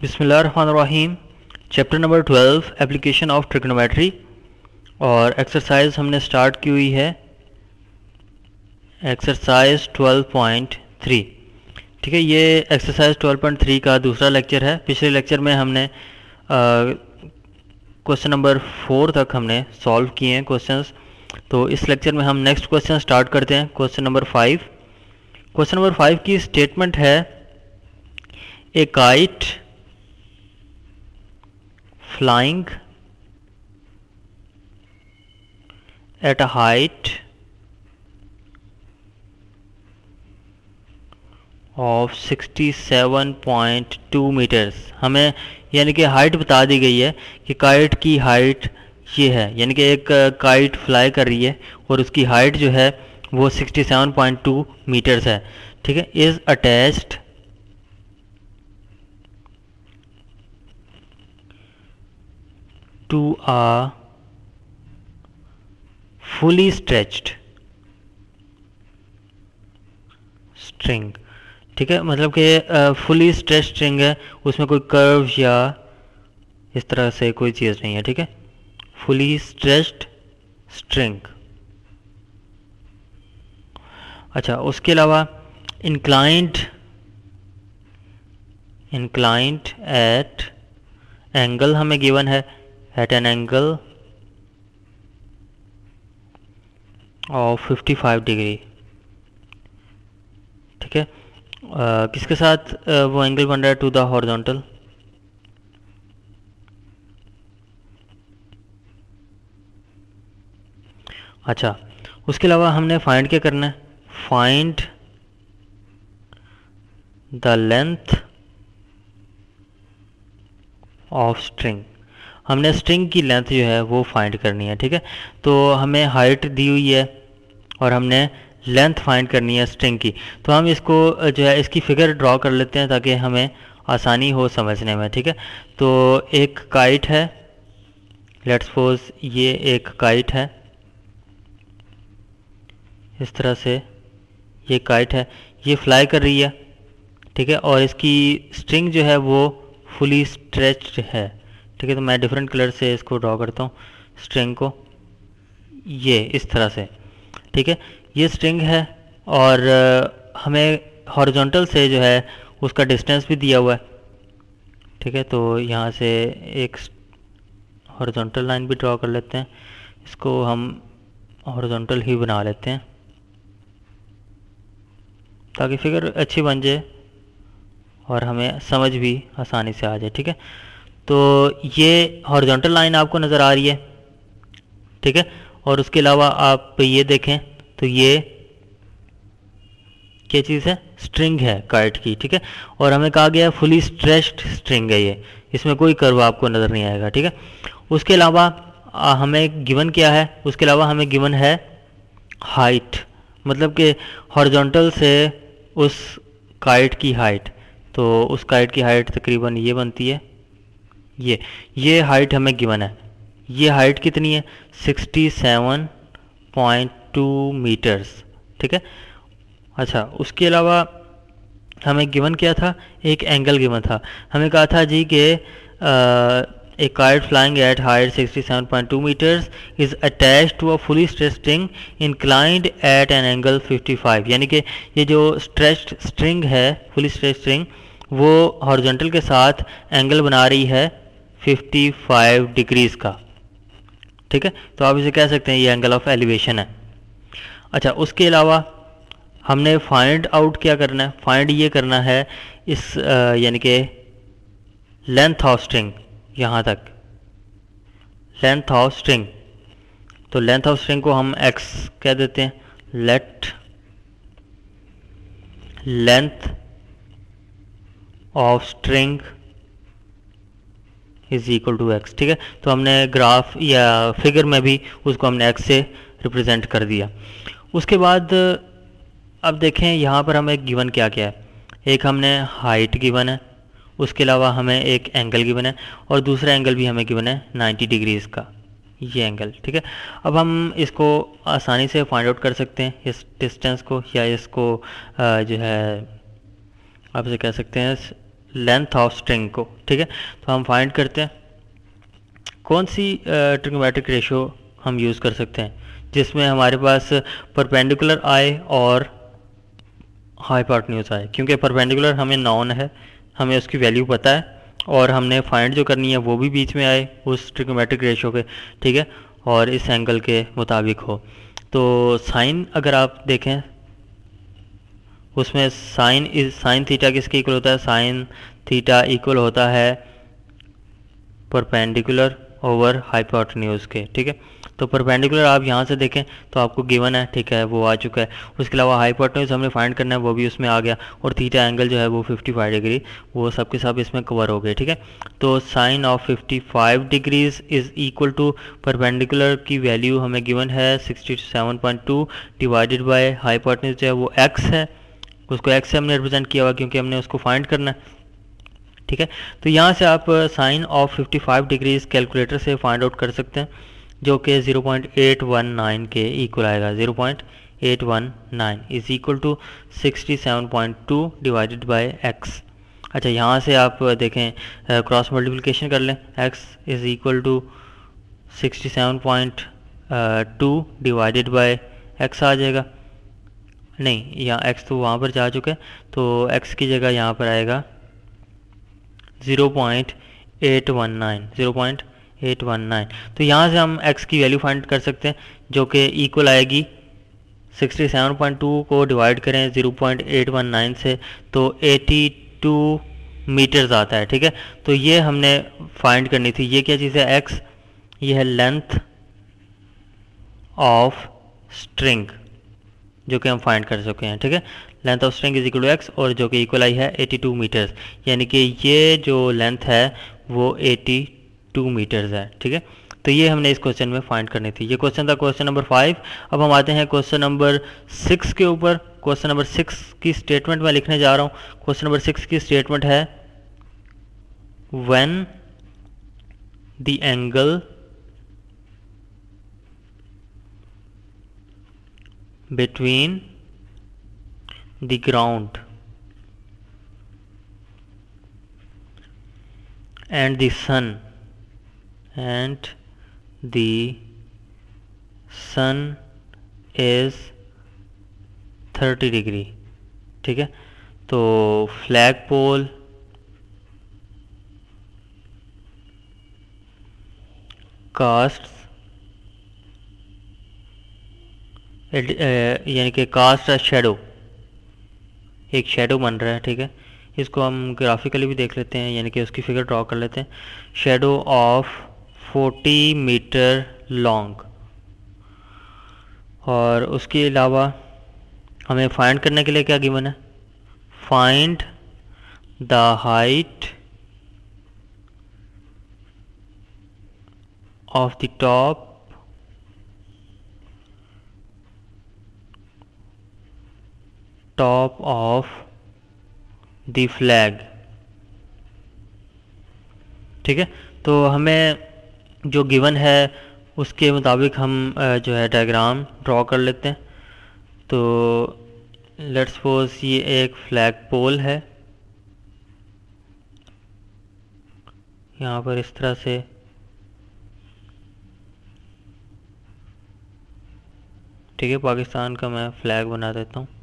बिस्मिल्लाहिर्रहमानिर्रहीम। Chapter number 12 application of trigonometry और exercise हमने स्टार्ट की हुई है एक्सरसाइज 12.3। ठीक है, ये एक्सरसाइज 12.3 का दूसरा लेक्चर है। पिछले लेक्चर में हमने क्वेश्चन नंबर 4 तक हमने सॉल्व किए हैं क्वेश्चंस। तो इस लेक्चर में हम नेक्स्ट क्वेश्चन स्टार्ट करते हैं, क्वेश्चन नंबर 5। क्वेश्चन नंबर 5 की स्टेटमेंट है, a kite flying at a height of 67.2 metres. हमें यानी कि हाइट बता दी गई है कि काइट की हाइट ये है, यानी कि एक काइट फ्लाई कर रही है और उसकी हाइट जो है वो 67.2 मीटर्स है। ठीक है, is attached to a fully stretched string। ठीक है, मतलब कि फुली स्ट्रेच स्ट्रिंग है, उसमें कोई कर्व या इस तरह से कोई चीज़ नहीं है। ठीक है, फुली स्ट्रेच्ड स्ट्रिंग। अच्छा, उसके अलावा इंक्लाइंड एट एंगल हमें गिवन है, at an angle of 55 degree. ठीक है, किसके साथ वो एंगल बन रहा है? To the horizontal. अच्छा, उसके अलावा हमने फाइंड क्या करना है? Find the length of string. हमने स्ट्रिंग की लेंथ जो है वो फाइंड करनी है। ठीक है, तो हमें हाइट दी हुई है और हमने लेंथ फाइंड करनी है स्ट्रिंग की। तो हम इसको जो है इसकी फिगर ड्रॉ कर लेते हैं ताकि हमें आसानी हो समझने में। ठीक है, तो एक काइट है, लेट्स सपोज ये एक काइट है, इस तरह से ये काइट है, ये फ्लाई कर रही है। ठीक है, और इसकी स्ट्रिंग जो है वो फुली स्ट्रेच्ड है। ठीक है, तो मैं डिफरेंट कलर से इसको ड्रॉ करता हूँ स्ट्रिंग को, ये इस तरह से। ठीक है, ये स्ट्रिंग है और हमें हॉरिजॉन्टल से जो है उसका डिस्टेंस भी दिया हुआ है। ठीक है, तो यहाँ से एक हॉरिजॉन्टल लाइन भी ड्रॉ कर लेते हैं, इसको हम हॉरिजॉन्टल ही बना लेते हैं ताकि फिगर अच्छी बन जाए और हमें समझ भी आसानी से आ जाए। ठीक है, तो ये हॉरिजॉन्टल लाइन आपको नज़र आ रही है। ठीक है, और उसके अलावा आप ये देखें तो ये क्या चीज़ है? स्ट्रिंग है काइट की। ठीक है, और हमें कहा गया फुली स्ट्रेच्ड स्ट्रिंग है ये, इसमें कोई कर्व आपको नज़र नहीं आएगा। ठीक है, उसके अलावा हमें गिवन क्या है? उसके अलावा हमें गिवन है हाइट, मतलब कि हॉरिजॉन्टल से उस काइट की हाइट। तो उस काइट की हाइट तकरीबन ये बनती है, ये हाइट हमें गिवन है। ये हाइट कितनी है? 67.2 मीटर्स। ठीक है, अच्छा, उसके अलावा हमें गिवन क्या था? एक एंगल गिवन था। हमें कहा था जी कि a kite flying at height 67.2 metres is attached to a fully stretched string inclined at an angle 55। यानी कि ये जो स्ट्रेच्ड स्ट्रिंग है, फुली स्ट्रेच्ड स्ट्रिंग, वो हॉरिजॉन्टल के साथ एंगल बना रही है 55 डिग्रीज़ का। ठीक है, तो आप इसे कह सकते हैं ये एंगल ऑफ एलिवेशन है। अच्छा, उसके अलावा हमने फाइंड आउट क्या करना है? फाइंड ये करना है इस यानी कि लेंथ ऑफ स्ट्रिंग, यहाँ तक लेंथ ऑफ स्ट्रिंग। तो लेंथ ऑफ स्ट्रिंग को हम x कह देते हैं। Let length of string is equal to x। ठीक है, तो हमने ग्राफ या फिगर में भी उसको हमने x से रिप्रेजेंट कर दिया। उसके बाद अब देखें यहाँ पर हमें गिवन क्या क्या है। एक हमने हाइट गिवन है, उसके अलावा हमें एक एंगल गिवन है और दूसरा एंगल भी हमें गिवन है 90 डिग्रीज़ का, ये एंगल। ठीक है, अब हम इसको आसानी से फाइंड आउट कर सकते हैं, इस डिस्टेंस को, या इसको जो है आप इसे कह सकते हैं लेंथ ऑफ स्ट्रिंग को, ठीक है। तो हम फाइंड करते हैं कौन सी ट्रिग्नोमेट्रिक रेशियो हम यूज़ कर सकते हैं जिसमें हमारे पास परपेंडिकुलर आए और हाइपोटेन्यूज आए, क्योंकि परपेंडिकुलर हमें नॉन है, हमें उसकी वैल्यू पता है, और हमने फाइंड जो करनी है वो भी बीच में आए उस ट्रिग्नोमेट्रिक रेशियो के, ठीक है, और इस एंगल के मुताबिक हो। तो साइन अगर आप देखें उसमें साइन थीटा किसके इक्वल होता है, साइन थीटा इक्वल होता है परपेंडिकुलर ओवर हाइपोटेन्यूज के, ठीक है। तो परपेंडिकुलर आप यहाँ से देखें तो आपको गिवन है, ठीक है, वो आ चुका है। उसके अलावा हाइपोटेन्यूज हमने फाइंड करना है, वो भी उसमें आ गया, और थीटा एंगल जो है वो 55 डिग्री, वो सब के सब इसमें कवर हो गए, ठीक है। तो sine of 55 degrees is equal to perpendicular की वैल्यू हमें गिवन है 67.2 डिवाइडेड बाय हाइपोटेन्यूज जो है वो x है, उसको x से हमने रिप्रेजेंट किया हुआ क्योंकि हमने उसको फाइंड करना है, ठीक है। तो यहाँ से आप साइन ऑफ 55 डिग्रीज कैलकुलेटर से फाइंड आउट कर सकते हैं, जो कि 0.819 के इक्वल आएगा। 0.819 is equal to 67.2 divided by x। अच्छा, यहाँ से आप देखें क्रॉस मल्टीप्लिकेशन कर लें, x is equal to 67.2 divided by x आ जाएगा। नहीं, यहाँ x तो वहाँ पर जा चुका है, तो x की जगह यहाँ पर आएगा 0.819। तो यहाँ से हम x की वैल्यू फाइंड कर सकते हैं, जो कि इक्वल आएगी 67.2 को डिवाइड करें 0.819 से तो 82 मीटर्स आता है, ठीक है। तो ये हमने फाइंड करनी थी। ये क्या चीज़ है, x, ये है लेंथ ऑफ स्ट्रिंग जो कि हम फाइंड कर चुके हैं, ठीक है। Length of string is equal to x, और जो कि इक्वल आई है 82 मीटर्स, यानी कि ये जो लेंथ है वो 82 मीटर्स है, ठीक है। तो ये हमने इस क्वेश्चन में फाइंड करनी थी। ये क्वेश्चन था क्वेश्चन नंबर 5। अब हम आते हैं क्वेश्चन नंबर 6 के ऊपर। क्वेश्चन नंबर 6 की स्टेटमेंट मैं लिखने जा रहा हूँ। क्वेश्चन नंबर 6 की स्टेटमेंट है when the angle between the ground and the sun is 30 degree, ठीक है। तो फ्लैग पोल कास्ट यानी कि कास्ट अ शेडो, एक शेडो बन रहा है, ठीक है। इसको हम ग्राफिकली भी देख लेते हैं, यानी कि उसकी फिगर ड्रॉ कर लेते हैं। शेडो ऑफ 40 मीटर लॉन्ग, और उसके अलावा हमें फाइंड करने के लिए क्या गिवन है, find the height of the top of the flag, ठीक है। तो हमें जो गिवन है उसके मुताबिक हम जो है डायग्राम ड्रॉ कर लेते हैं। तो लेट्स सपोज ये एक फ्लैग पोल है, यहाँ पर इस तरह से, ठीक है। पाकिस्तान का मैं फ्लैग बना देता हूँ।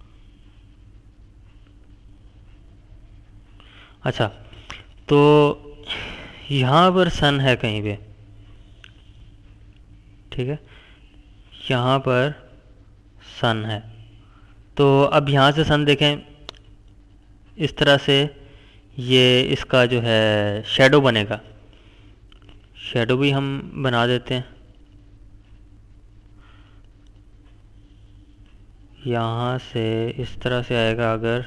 अच्छा, तो यहाँ पर सन है कहीं पे, ठीक है, यहाँ पर सन है। तो अब यहाँ से सन देखें, इस तरह से ये इसका जो है शैडो बनेगा। शैडो भी हम बना देते हैं। यहाँ से इस तरह से आएगा, अगर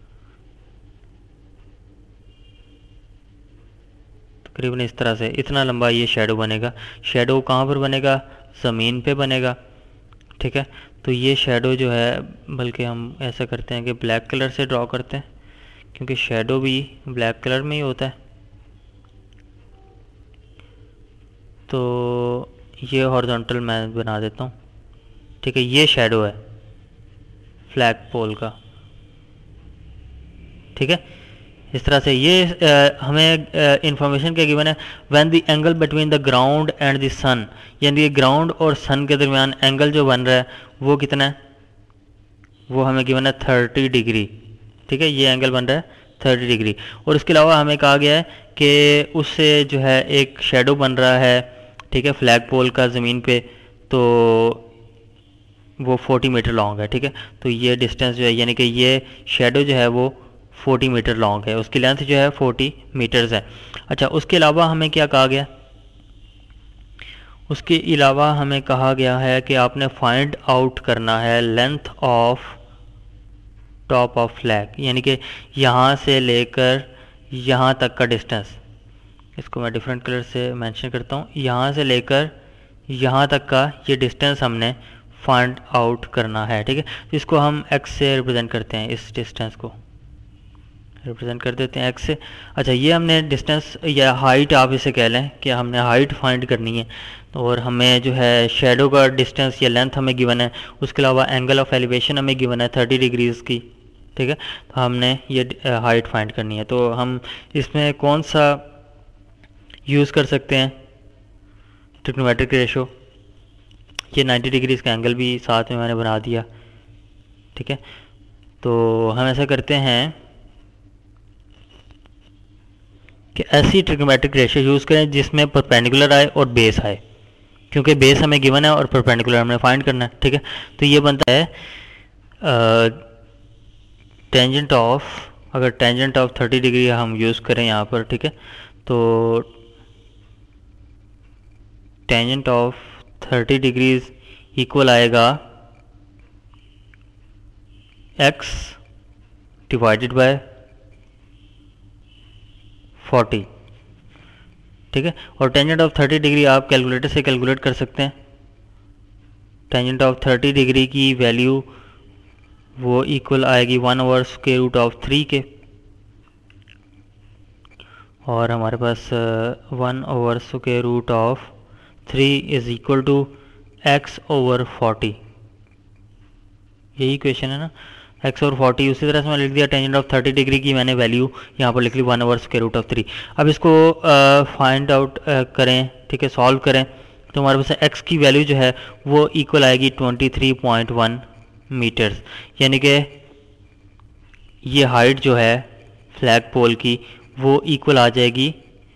तकरीबन इस तरह से, इतना लंबा ये शेडो बनेगा। शेडो कहाँ पर बनेगा, ज़मीन पे बनेगा, ठीक है। तो ये शेडो जो है, बल्कि हम ऐसा करते हैं कि ब्लैक कलर से ड्रॉ करते हैं, क्योंकि शेडो भी ब्लैक कलर में ही होता है। तो ये हॉरिजॉन्टल मैं बना देता हूँ, ठीक है। ये शेडो है फ्लैग पोल का, ठीक है। इस तरह से ये हमें इंफॉर्मेशन क्या गिवन है, when the angle between the ground and the sun, यानी ग्राउंड और सन के दरमियान एंगल जो बन रहा है वो कितना है, वो हमें गिवन है 30 डिग्री। ठीक है, ये एंगल बन रहा है 30 डिग्री। और इसके अलावा हमें कहा गया है कि उससे जो है एक शेडो बन रहा है, ठीक है, फ्लैग पोल का ज़मीन पे, तो वो 40 मीटर लॉन्ग है। ठीक है, तो ये डिस्टेंस जो है, यानी कि ये शेडो जो है वो 40 मीटर लॉन्ग है, उसकी लेंथ जो है 40 मीटर्स है। अच्छा, उसके अलावा हमें क्या कहा गया, उसके अलावा हमें कहा गया है कि आपने फाइंड आउट करना है length of top of flag, यानी कि यहाँ से लेकर यहाँ तक का डिस्टेंस। इसको मैं डिफरेंट कलर से मेंशन करता हूँ। यहाँ से लेकर यहाँ तक का ये डिस्टेंस हमने फाइंड आउट करना है। ठीक है, तो इसको हम x से रिप्रेजेंट करते हैं, इस डिस्टेंस को रिप्रेजेंट कर देते हैं x से। अच्छा, ये हमने डिस्टेंस या हाइट आप इसे कह लें कि हमने हाइट फाइंड करनी है, और हमें जो है शेडो का डिस्टेंस या लेंथ हमें गिवन है, उसके अलावा एंगल ऑफ एलिवेशन हमें गिवन है 30 डिग्रीज़ की। ठीक है, तो हमने ये हाइट फाइंड करनी है। तो हम इसमें कौन सा यूज़ कर सकते हैं, ट्रिग्नोमेट्रिक रेशो। ये 90 डिग्रीज़ का एंगल भी साथ में मैंने बना दिया। ठीक है, तो हम ऐसा करते हैं कि ऐसी ट्रिग्नोमेट्रिक रेशो यूज़ करें जिसमें परपेंडिकुलर आए और बेस आए, क्योंकि बेस हमें गिवन है और परपेंडिकुलर हमने फाइंड करना है। ठीक है, तो ये बनता है टेंजेंट ऑफ, अगर टेंजेंट ऑफ 30 डिग्री हम यूज़ करें यहाँ पर, ठीक है, तो टेंजेंट ऑफ 30 डिग्रीज इक्वल आएगा x डिवाइडेड बाय 40। ठीक है, और टेंजेंट ऑफ 30 डिग्री आप कैलकुलेटर से कैलकुलेट कर सकते हैं। टेंजेंट ऑफ 30 डिग्री की वैल्यू वो इक्वल आएगी 1/√3 के, और हमारे पास 1/√3 इज इक्वल टू x/40। यही क्वेश्चन है ना, x/40। उसी तरह से मैं लिख दिया टेंजेंट ऑफ 30 डिग्री की मैंने वैल्यू यहाँ पर लिख ली 1/√3। अब इसको फाइंड आउट करें, ठीक है, सॉल्व करें, तो हमारे पास x की वैल्यू जो है वो इक्वल आएगी 23.1 मीटर्स, यानी कि ये हाइट जो है फ्लैग पोल की वो इक्वल आ जाएगी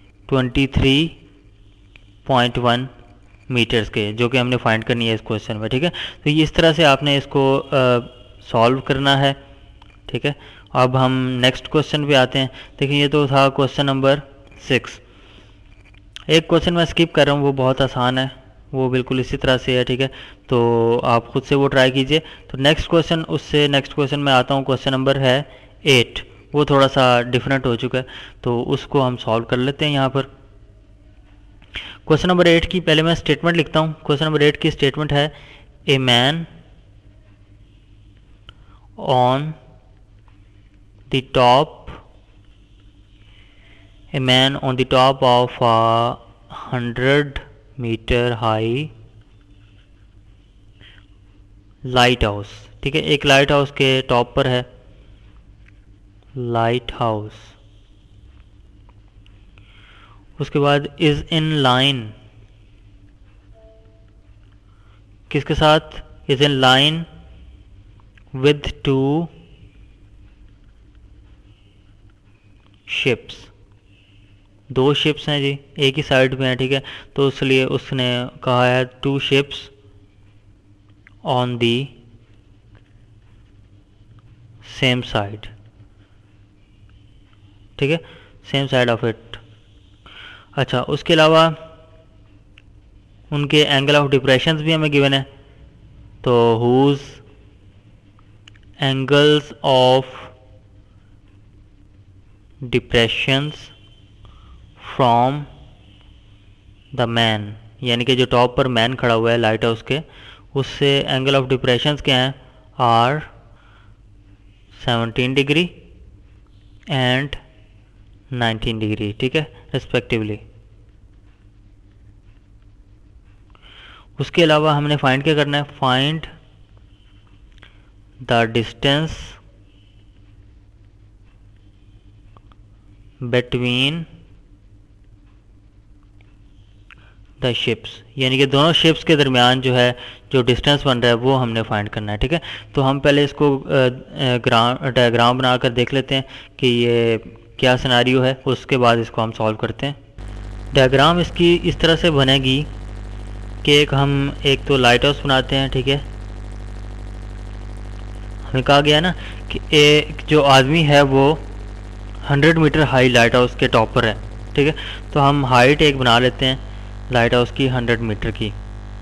23.1 मीटर्स के, जो कि हमने फाइंड करनी है इस क्वेश्चन में। ठीक है, तो ये इस तरह से आपने इसको सॉल्व करना है। ठीक है, अब हम नेक्स्ट क्वेश्चन पे आते हैं। देखिए, ये तो था क्वेश्चन नंबर 6। एक क्वेश्चन मैं स्किप कर रहा हूँ, वो बहुत आसान है, वो बिल्कुल इसी तरह से है। ठीक है, तो आप खुद से वो ट्राई कीजिए। तो नेक्स्ट क्वेश्चन, उससे नेक्स्ट क्वेश्चन में आता हूँ, क्वेश्चन नंबर है 8। वो थोड़ा सा डिफरेंट हो चुका है, तो उसको हम सॉल्व कर लेते हैं यहाँ पर। क्वेश्चन नंबर 8 की पहले मैं स्टेटमेंट लिखता हूँ। क्वेश्चन नंबर 8 की स्टेटमेंट है, a man on the top of a 100 metre high lighthouse. ठीक है, एक लाइट हाउस के टॉप पर है, लाइट हाउस। उसके बाद इज इन लाइन, किसके साथ, is in line with 2 ships. 2 ships हैं जी, एक ही साइड में है। ठीक है, तो इसलिए उसने कहा है 2 ships on the same side. ठीक है, सेम साइड ऑफ इट। अच्छा, उसके अलावा उनके एंगल ऑफ डिप्रेशंस भी हमें गिवन है, तो whose angles of depressions from the man, यानी कि जो टॉप पर मैन खड़ा हुआ है लाइट हाउस के, उससे एंगल ऑफ डिप्रेशंस क्या हैं, आर 17 डिग्री एंड 19 डिग्री। ठीक है, रिस्पेक्टिवली। उसके अलावा हमने फाइंड क्या करना है, find the distance between the ships, यानी कि दोनों शिप्स के दरमियान जो है जो डिस्टेंस बन रहा है वो हमने फाइंड करना है। ठीक है, तो हम पहले इसको डायग्राम बनाकर देख लेते हैं कि ये क्या सिनेरियो है, उसके बाद इसको हम सॉल्व करते हैं। डायग्राम इसकी इस तरह से बनेगी कि एक तो लाइट हाउस बनाते हैं। ठीक है, हमें कहा गया ना कि एक जो आदमी है वो 100 मीटर हाई लाइट हाउस के टॉप पर है। ठीक है, तो हम हाइट एक बना लेते हैं लाइट हाउस की 100 मीटर की।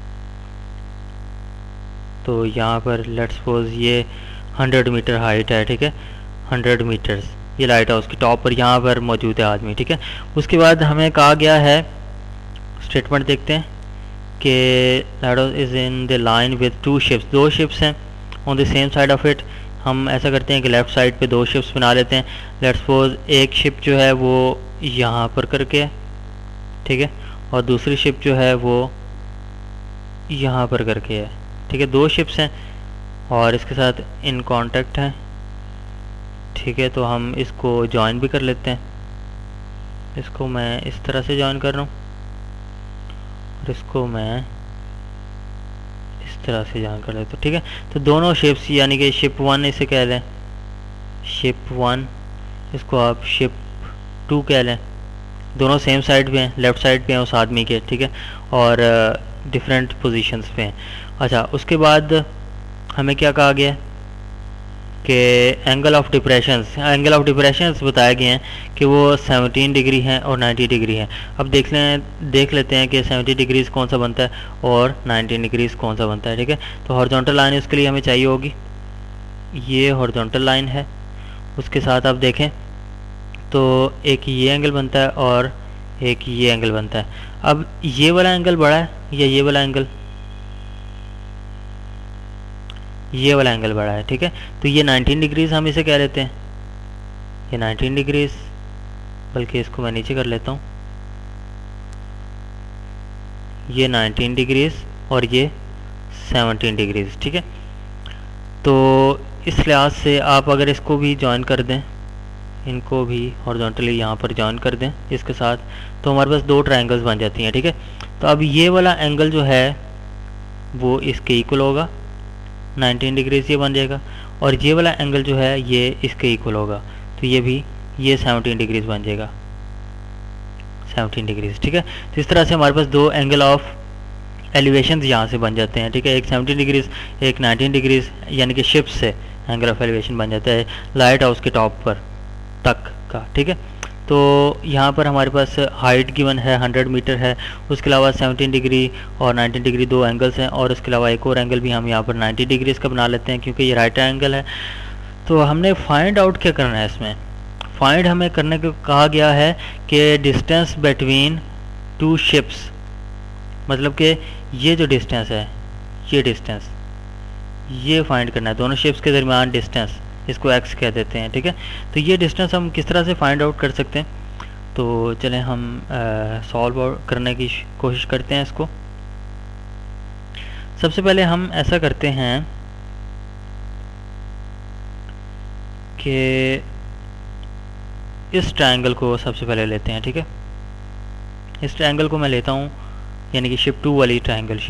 तो यहाँ पर लेट्स सपोज ये 100 मीटर हाइट है। ठीक है, 100 मीटर्स ये लाइट हाउस की टॉप पर यहाँ पर मौजूद है आदमी। ठीक है, उसके बाद हमें कहा गया है, स्टेटमेंट देखते हैं कि lighthouse is in the line with 2 ships, 2 ships हैं on the same side of it. हम ऐसा करते हैं कि लेफ़्ट साइड पे 2 शिप्स बना लेते हैं। लेट्स सपोज एक शिप जो है वो यहाँ पर करके है। ठीक है, और दूसरी शिप जो है वो यहाँ पर करके है। ठीक है, 2 शिप्स हैं और इसके साथ इन कांटेक्ट हैं। ठीक है, तो हम इसको ज्वाइन भी कर लेते हैं। इसको मैं इस तरह से ज्वाइन कर रहा हूँ और इसको मैं इस तरह से ज्वाइन कर लेता हूँ। ठीक है, तो दोनों शिप्स यानी कि शिप 1 इसे कह लें, शिप 1, इसको आप शिप 2 कह लें। दोनों सेम साइड पे हैं, लेफ़्ट साइड पे हैं उस आदमी के। ठीक है, और डिफरेंट पोजीशंस पे हैं। अच्छा, उसके बाद हमें क्या कहा गया कि एंगल ऑफ डिप्रेशंस बताए गए हैं कि वो 17 डिग्री हैं और 90 डिग्री हैं। अब देख लेते हैं कि 70 डिग्रीज़ कौन सा बनता है और 90 डिग्रीज़ कौन सा बनता है। ठीक है, तो हॉरिजॉन्टल लाइन उसके लिए हमें चाहिए होगी, ये हॉरिजॉन्टल लाइन है। उसके साथ आप देखें तो एक ये एंगल बनता है और एक ये एंगल बनता है। अब ये वाला एंगल बड़ा है या ये वाला एंगल? ये वाला एंगल बड़ा है। ठीक है, तो ये 19 डिग्रीज़ हम इसे कह लेते हैं, ये 19 डिग्रीज़, बल्कि इसको मैं नीचे कर लेता हूँ, ये 19 डिग्रीज़ और ये 17 डिग्रीज़। ठीक है, तो इस लिहाज से आप अगर इसको भी ज्वाइन कर दें, इनको भी हॉरिजॉन्टली यहाँ पर ज्वाइन कर दें इसके साथ, तो हमारे पास 2 ट्रायंगल्स बन जाती हैं। ठीक है, तो अब ये वाला एंगल जो है वो इसके इक्वल होगा, 19 डिग्रीज ये बन जाएगा, और ये वाला एंगल जो है ये इसके इक्वल होगा, तो ये 17 डिग्रीज बन जाएगा, 17 डिग्रीज। ठीक है, तो इस तरह से हमारे पास 2 एंगल ऑफ एलिवेशन यहाँ से बन जाते हैं। ठीक है, एक 17 डिग्रीज, एक 19 डिग्रीज, यानी कि शिप से एंगल ऑफ एलिवेशन बन जाता है लाइट हाउस के टॉप पर तक का। ठीक है, तो यहाँ पर हमारे पास हाइट गिवन है 100 मीटर है, उसके अलावा 17 डिग्री और 19 डिग्री 2 एंगल्स हैं, और उसके अलावा एक और एंगल भी हम यहाँ पर 90 डिग्रीज़ का बना लेते हैं क्योंकि ये राइट एंगल है। तो हमने फाइंड आउट क्या करना है इसमें? फाइंड हमें करने को कहा गया है कि डिस्टेंस बिटवीन 2 शिप्स, मतलब कि ये जो डिस्टेंस है, ये डिस्टेंस ये फाइंड करना है, दोनों शिप्स के दरमियान डिस्टेंस, इसको x कह देते हैं। ठीक है, तो ये डिस्टेंस हम किस तरह से फाइंड आउट कर सकते हैं? तो चलें हम सॉल्व करने की कोशिश करते हैं इसको। सबसे पहले हम ऐसा करते हैं कि इस ट्रायंगल को सबसे पहले लेते हैं। ठीक है, इस ट्रायंगल को मैं लेता हूँ, यानी कि शिप 2 वाली ट्रायंगल,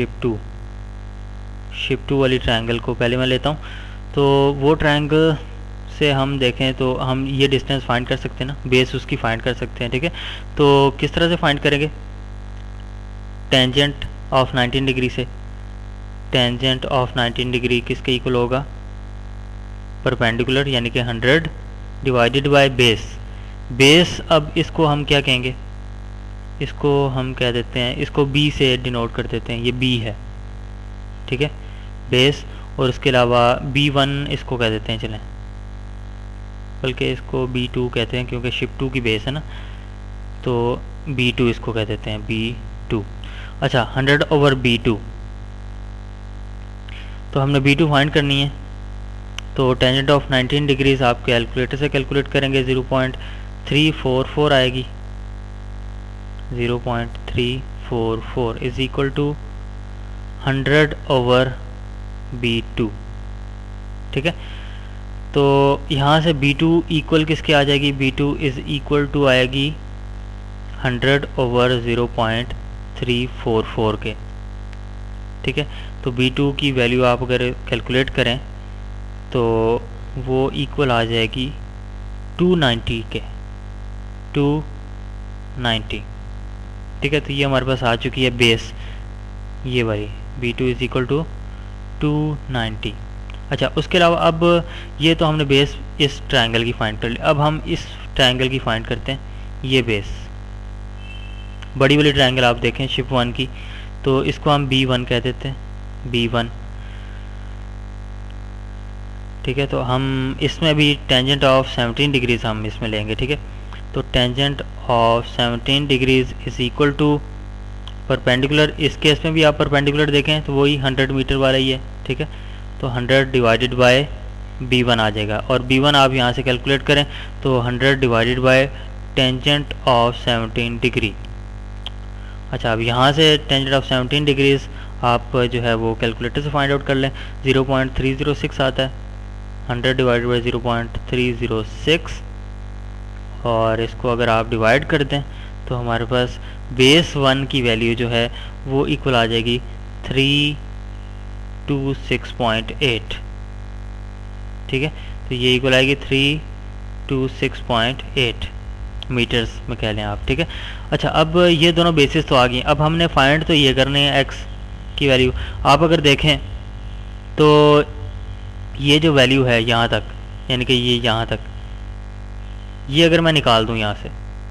शिप 2 वाली ट्रायंगल को पहले मैं लेता हूँ। तो वो ट्रायंगल से हम देखें तो हम ये डिस्टेंस फाइंड कर सकते हैं ना, बेस उसकी फाइंड कर सकते हैं। ठीक है, तो किस तरह से फाइंड करेंगे? टेंजेंट ऑफ 19 डिग्री से, टेंजेंट ऑफ 19 डिग्री किसके इक्वल होगा? परपेंडिकुलर, यानी कि 100 डिवाइडेड बाय बेस। बेस, अब इसको हम क्या कहेंगे? इसको हम कह देते हैं, इसको b से डिनोट कर देते हैं, ये b है। ठीक है, बेस, और इसके अलावा b1 इसको कह देते हैं, चलें, बल्कि इसको b2 कहते हैं क्योंकि शिप 2 की बेस है ना, तो b2 इसको कह देते हैं, b2। अच्छा, 100 ओवर b2, तो हमने b2 फाइंड करनी है। तो टेंजेंट ऑफ 19 डिग्रीज आप कैलकुलेटर से कैलकुलेट करेंगे, 0.344 आएगी, 0.344 is equal to 100 over b2। ठीक है, तो यहाँ से B2 इक्वल किसके आ जाएगी, B2 इज़ इक्वल टू आएगी 100 ओवर 0.344 के, ठीक है। तो B2 की वैल्यू आप अगर कैलकुलेट करें तो वो इक्वल आ जाएगी 290 के, 290, ठीक है। तो ये हमारे पास आ चुकी है बेस, ये वाली B2 इज़ इक्वल टू 290। अच्छा, उसके अलावा अब ये तो हमने बेस इस ट्रायंगल की फाइंड कर ली, अब हम इस ट्रायंगल की फाइंड करते हैं, ये बेस बड़ी वाली ट्रायंगल आप देखें शिप 1 की, तो इसको हम B1 कह देते हैं, B1, ठीक है। तो हम इसमें भी टेंजेंट ऑफ 17 डिग्रीज हम इसमें लेंगे, ठीक है। तो tangent of 17 degrees is equal to perpendicular, इस केस में भी आप परपेंडिकुलर देखें तो वही 100 मीटर वाला ही है, ठीक है। तो 100 डिवाइडेड बाय B1 आ जाएगा, और B1 आप यहाँ से कैलकुलेट करें तो 100 divided by tangent of 17 degree. अच्छा, अब यहाँ से टेंजेंट ऑफ 17 डिग्रीज आप जो है वो कैलकुलेटर से फाइंड आउट कर लें, 0.306 आता है, 100 डिवाइडेड बाई 0.306, और इसको अगर आप डिवाइड कर दें तो हमारे पास बेस 1 की वैल्यू जो है वो इक्वल आ जाएगी 326.8, ठीक है। तो ये इक्वल आएगी 326.8 मीटर्स में कह लें आप, ठीक है। अच्छा, अब ये दोनों बेसिस तो आ गई, अब हमने फाइंड तो ये करने हैं एक्स की वैल्यू। आप अगर देखें तो ये जो वैल्यू है यहाँ तक, यानी कि ये यहाँ तक, ये अगर मैं निकाल दूँ यहाँ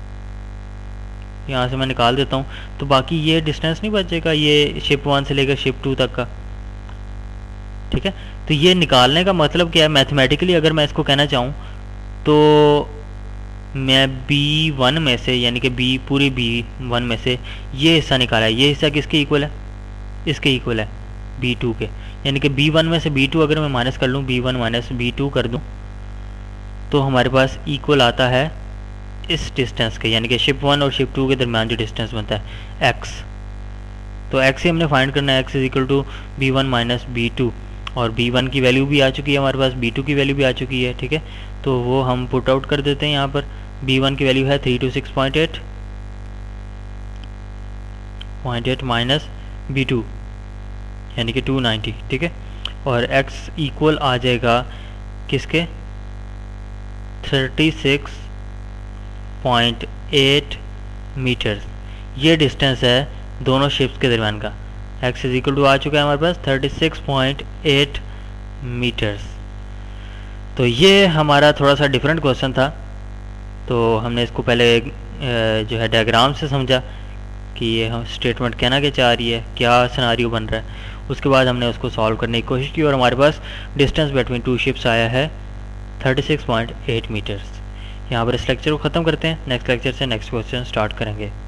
से मैं निकाल देता हूँ, तो बाकी ये डिस्टेंस नहीं बचेगा, ये शिप 1 से लेकर शिप 2 तक का, ठीक है। तो ये निकालने का मतलब क्या है, मैथमेटिकली अगर मैं इसको कहना चाहूँ तो मैं B1 में से, यानी कि पूरी B1 में से ये हिस्सा निकाला है, ये हिस्सा किसके इक्वल है, इसके इक्वल है B2 के, यानी कि B1 में से B2 अगर मैं माइनस कर लूँ, B1 माइनस B2 कर दूँ, तो हमारे पास इक्वल आता है इस डिस्टेंस के, यानी कि शिप 1 और शिप 2 के दरमियान जो डिस्टेंस बनता है x। तो x ही हमने फाइंड करना है, x is equal to B1 minus B2, और B1 की वैल्यू भी आ चुकी है हमारे पास, B2 की वैल्यू भी आ चुकी है, ठीक है। तो वो हम पुट आउट कर देते हैं यहाँ पर। B1 की वैल्यू है 326.8 माइनस B2 यानी कि 290, ठीक है। और x इक्वल आ जाएगा किसके, 36.8 मीटर्स। ये डिस्टेंस है दोनों शिप्स के दरमियान का। x इज इक्वल टू आ चुका है हमारे पास 36.8 मीटर्स। तो ये हमारा थोड़ा सा डिफरेंट क्वेश्चन था, तो हमने इसको पहले जो है डायग्राम से समझा कि ये हम स्टेटमेंट कहना क्या चाह रही है, क्या सिनारियो बन रहा है। उसके बाद हमने उसको सॉल्व करने की कोशिश की और हमारे पास डिस्टेंस बिटवीन टू शिप्स आया है 36.8 मीटर्स। यहाँ पर इस लेक्चर को ख़त्म करते हैं, नेक्स्ट लेक्चर से नेक्स्ट क्वेश्चन स्टार्ट करेंगे।